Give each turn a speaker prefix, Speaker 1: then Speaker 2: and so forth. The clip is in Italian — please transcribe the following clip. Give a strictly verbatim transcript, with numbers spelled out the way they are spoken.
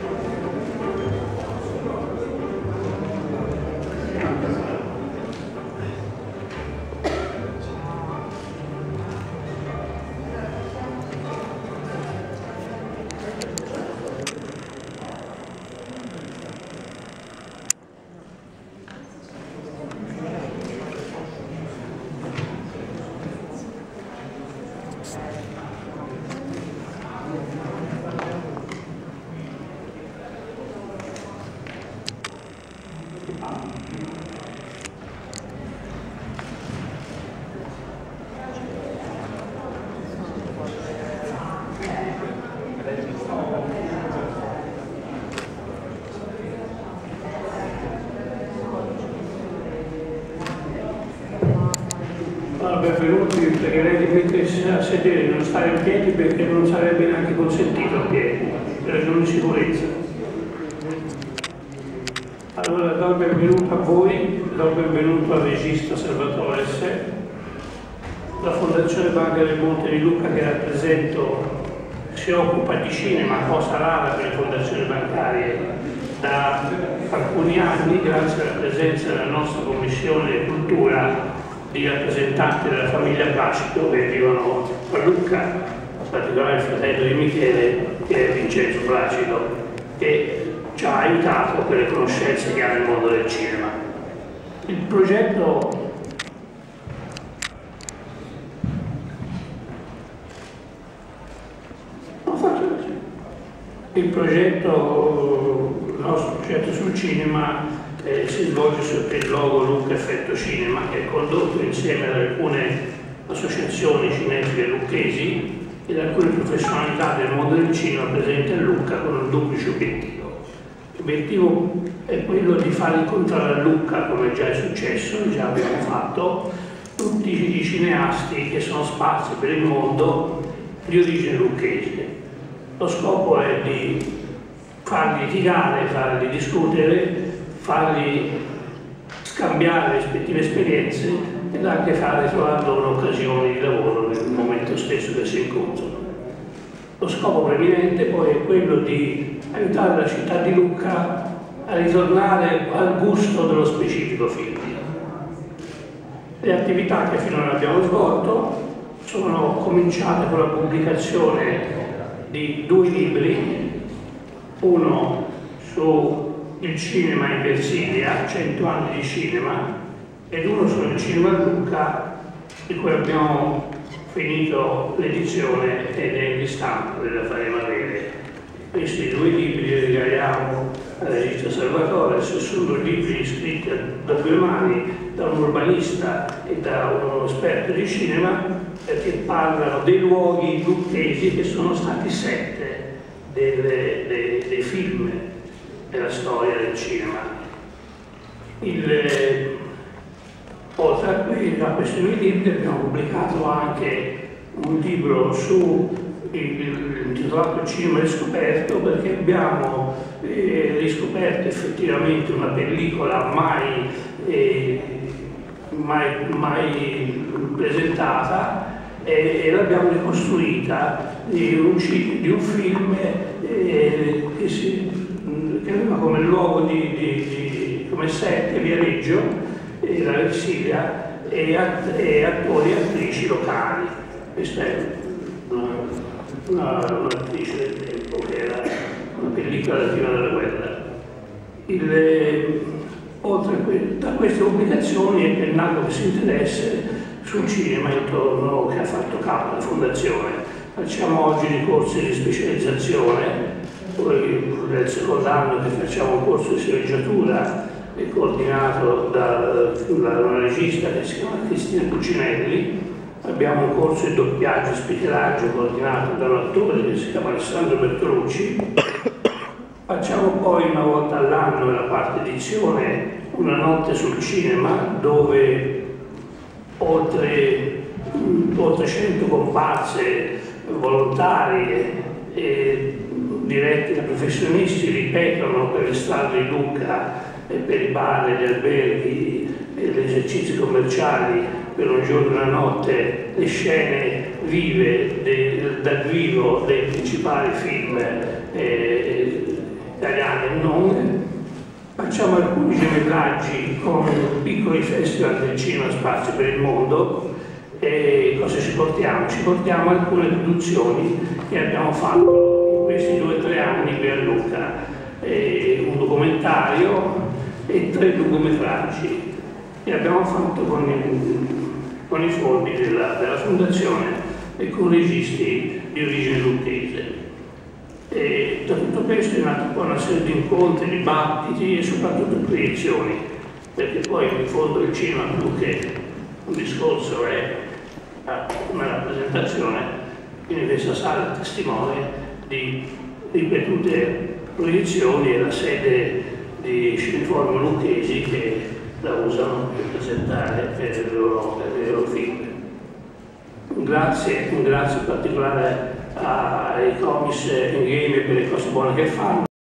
Speaker 1: Benvenuti, pregherei di mettersi a sedere, non stare in piedi perché non sarebbe neanche consentito a piedi, per ragioni di sicurezza. Allora do il benvenuto a voi, do il benvenuto al regista Salvatore Se, la Fondazione Banca del Monte di Lucca che rappresento si occupa di cinema, cosa rara per le fondazioni bancarie, da alcuni anni grazie alla presenza della nostra Commissione Cultura di rappresentanti della famiglia Placido che vivono a Lucca, in particolare il fratello di Michele che è Vincenzo Placido, che ci ha aiutato per le conoscenze che ha nel mondo del cinema. Il progetto non faccio così. Il progetto, il nostro progetto sul cinema Eh, si svolge sotto il logo Lucca Effetto Cinema, che è condotto insieme ad alcune associazioni cinefile lucchesi e ad alcune professionalità del mondo del cinema presenti a Lucca con un duplice obiettivo. L'obiettivo è quello di far incontrare a Lucca, come già è successo, già abbiamo fatto, tutti i cineasti che sono sparsi per il mondo di origine lucchese. Lo scopo è di farli litigare, farli discutere, farli scambiare le rispettive esperienze ed anche farli trovare loro occasioni di lavoro nel momento stesso che si incontrano. Lo scopo preminente poi è quello di aiutare la città di Lucca a ritornare al gusto dello specifico film. Le attività che finora abbiamo svolto sono cominciate con la pubblicazione di due libri, uno su il cinema in Versilia, cento anni di cinema, ed uno sul cinema a Lucca, di cui abbiamo finito l'edizione ed è in ristampa della faremo avere. Questi due libri li regaliamo al regista Salvatore, sono due libri scritti da due mani, da un urbanista e da uno esperto di cinema, perché parlano dei luoghi lucchesi che sono stati sette delle, dei, dei film della storia del cinema. Il, eh, oltre a, que a questi due libri abbiamo pubblicato anche un libro su il, il, intitolato Cinema riscoperto, perché abbiamo eh, riscoperto effettivamente una pellicola mai, eh, mai, mai presentata e, e l'abbiamo ricostruita di un, di un film eh, che si che aveva come luogo di, di, di come set Viareggio e la Versilia e, att e attori e attrici locali. Questa è un'attrice una, del tempo che era una pellicola relativa alla guerra. Il, oltre a que da queste pubblicazioni è nato questo interesse sul cinema intorno che ha fatto capo la Fondazione. Facciamo oggi dei corsi di specializzazione. Poi nel secondo anno che facciamo un corso di sceneggiatura è coordinato da, da una regista che si chiama Cristina Cucinelli, abbiamo un corso di doppiaggio e spettinaggio coordinato da un attore che si chiama Alessandro Bertolucci, facciamo poi una volta all'anno nella parte edizione una notte sul cinema dove oltre, oltre cento comparse volontarie e diretti da professionisti ripetono per le strade di Lucca e per i bar, gli alberghi e gli esercizi commerciali per un giorno e una notte le scene vive de, dal vivo dei principali film eh, facciamo alcuni gemellaggi con piccoli festival del cinema sparsi per il mondo. E cosa ci portiamo? Ci portiamo alcune produzioni che abbiamo fatto in questi due o tre anni qui a Lucca, e un documentario e tre lungometraggi che abbiamo fatto con i, con i fondi della, della fondazione e con registi di origine lucchese. E da tutto questo è nata poi una serie di incontri, dibattiti e soprattutto proiezioni, perché poi in fondo il cinema più che un discorso è una rappresentazione, quindi questa sala è testimone di ripetute proiezioni e la sede di Cineforum lucchesi che la usano per presentare per le loro, per le loro film. Un grazie, un grazie particolare ai Comics in Game per le cose buone che fanno.